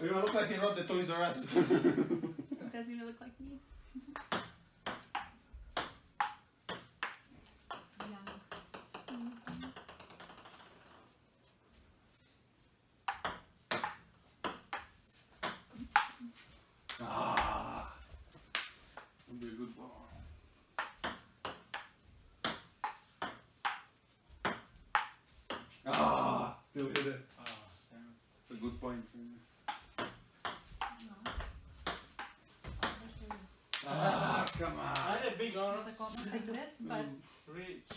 You look like you robbed the Toys R Us. Doesn't even look like me. Ah, that'll be a good ball. Ah, still hit it. Ah, damn it. It's a good point. Ah, come I on. had a big arm. Like this, but Reach.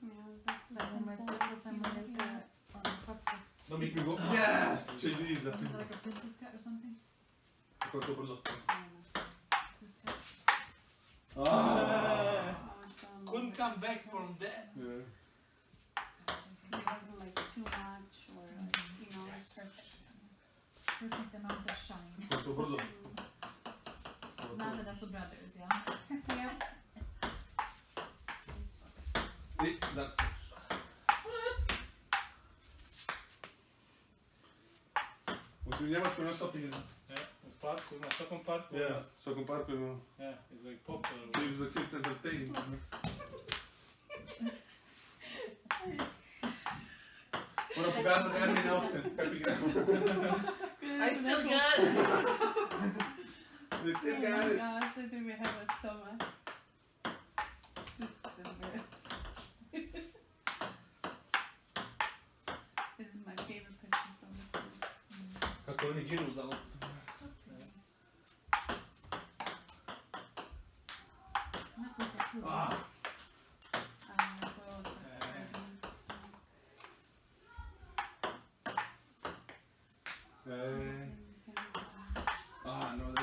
Don't make me go. Yes! C'è Lisa. like a princess cut or something. Quanto preso? Ah, Ah! couldn't come back from that. Yeah. It wasn't like too much or like, you know, like perfect amount of shine. Quanto preso? Not that the brothers, yeah. Yeah. Esatto. Continuiamo con il nostro film. Yeah, parkour, na svakom parkour. Yeah, so compare quello. Yeah, it's like popular. Gives the kids entertainment. Ora po casa di Ernie Nelson, capiamo. I still got it. We still Oh got my it. gosh, I think we have a stomach. This is embarrassing. This is my favorite picture from the film. Kako oni ginu uzalo. Not with the food. Ah. Ah, no,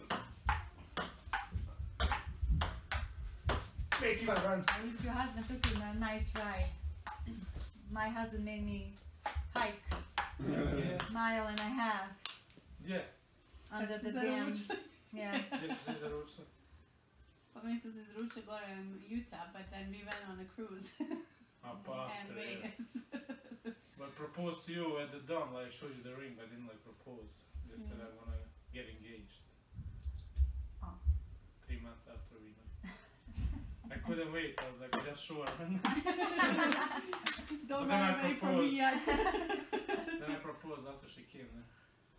make you run. At least your husband took you on a nice ride. My husband made me hike Yeah. mile and a half Yeah. under the dam. Yeah. This is the rules. Pa mi smo se izručili gore in Utah, but then we went on a cruise. Up And after, yeah. Vegas. But proposed to you at the dawn, like I showed you the ring, but I didn't like propose. Just said I wanna get engaged. Oh. 3 months after we met. I couldn't wait, I was like, just show her. Don't But then I run away from proposed. me yet. Then I proposed after she came there.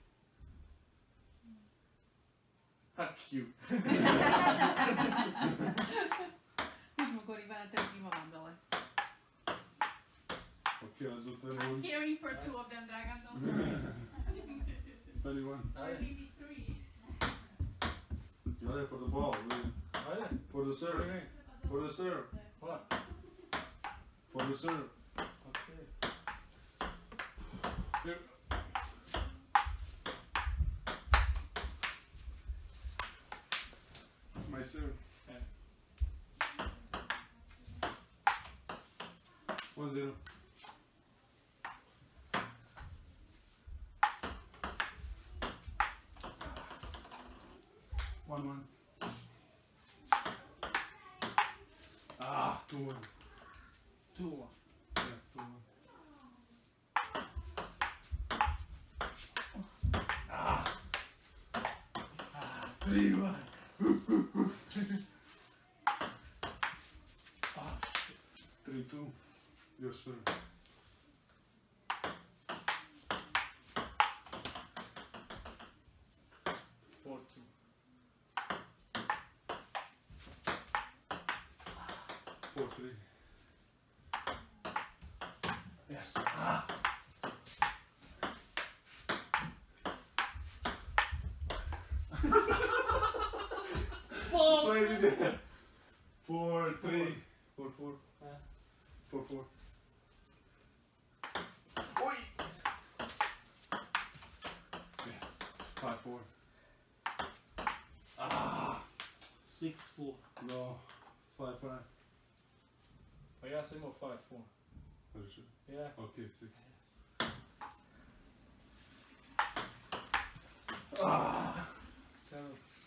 How cute. Možemo gori Ivana, te zima vam dole. Okay, let's do the one. Caring for two of them, Dragan. Anyone? Or maybe three. Yeah, for the ball, really. Ajde, For the serve. okay. For the serve. What? For the serve. Okay. Here. My serve. Yeah. 1-0. One. Ah, 2-1. 2-1. Yeah, 2-1. Ah. 3-1. Ah, 3-2. Your serve. Four, 4-3. yes. Ah. Balls! Play with it. 4-3. 4-4. Yeah. 4-4. Oi! Yes. 5-4. Ah! 6-4. No. 5-5. Pa ja sam imao 5-4. Хорошо. Yeah. Okay, 6. Ah! 7-4.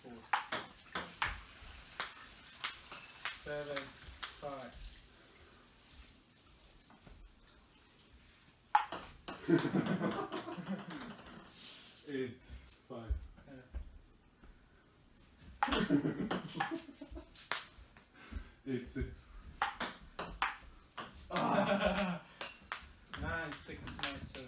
7-5. 8-5. 5. Yeah. 8, 6. 9, 6, nice.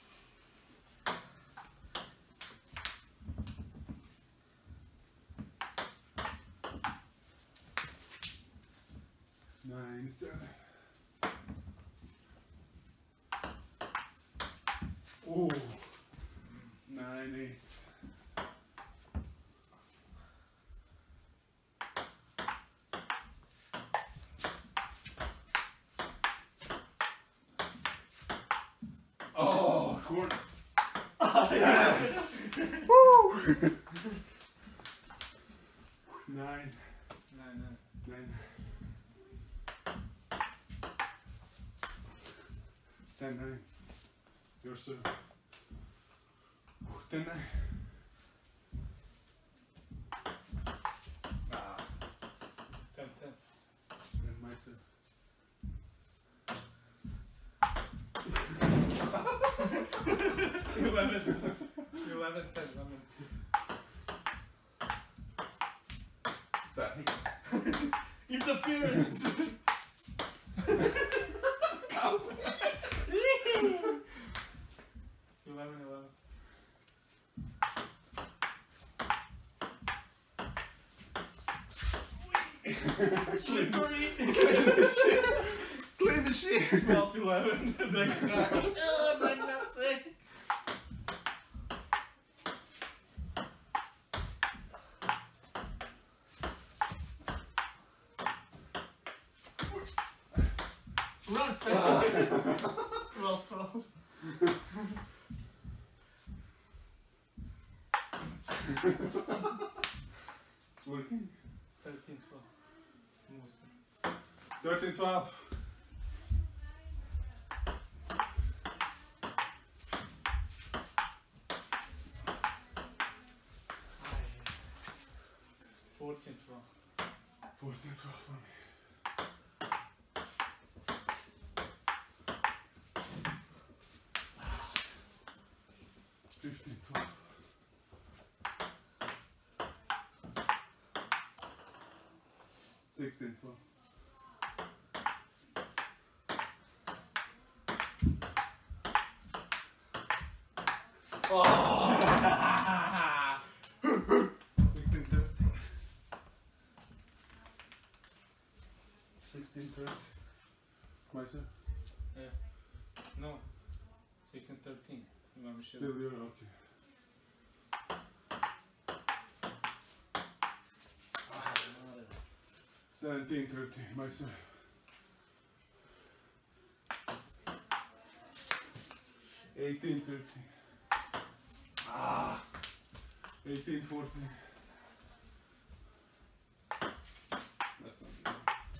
9, 7. Oh, 9, 8. Oh, corner. Yes. Woo. 9. 9. 10, 9. Your serve. 10, 9. Ah. 10, 10. And my serve. 11, 10, That. Interference! 11. Slippery! Clean the shit! 12, 11. Next time. Oh, my nuts. Run, 12. It's working. 13, 12. Most. 13, 12. Aye. 14, 12. 14, 12 for me. Fifteen, 12. Sixteen, 12. Oh! 16, 13. 16, 13. Myself? Yeah. No. 16, 13. Remember shit. Still you're okay. 17, 13. Myself. 18, 13. Ah. 18, 14. That's not good.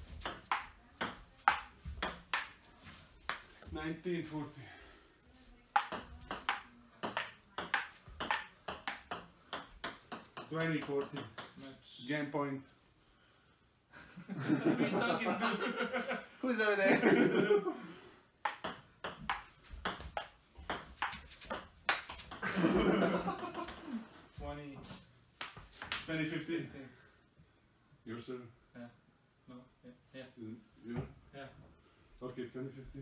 19, 14. 20, 14. Match. Game point. What are you talking to? Who's over there? 20. 20, 15. 15. Your serve. No? Yeah. You? Yeah. Okay, 20, 15.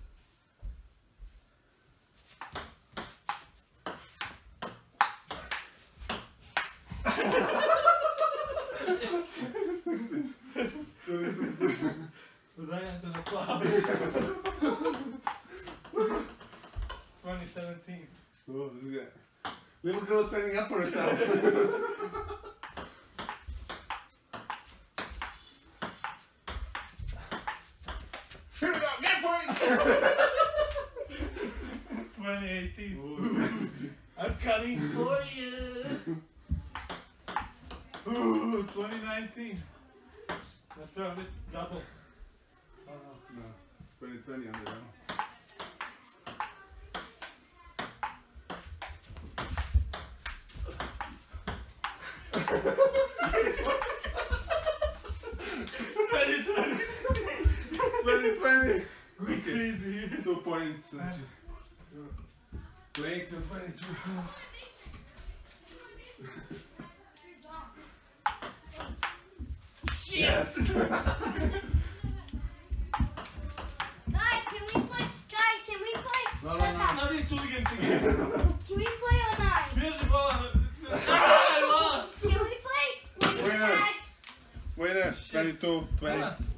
Sixteen. 16. Right after the club. 2017. Oh, this is good. Little girl standing up for herself. Here we go, get point! 2018. Oh, I'm coming for you. Ooh, 2019. Let's try a bit double. Oh no. no, 2020 under that. Ready, 2020! we crazy here. 2 points. Playing to 22. Yes! Guys, can we play? No. Hadi hooligans again. Can we play online? Bježi bola. I lost. Can we play? Winner. Winner, 22, 20.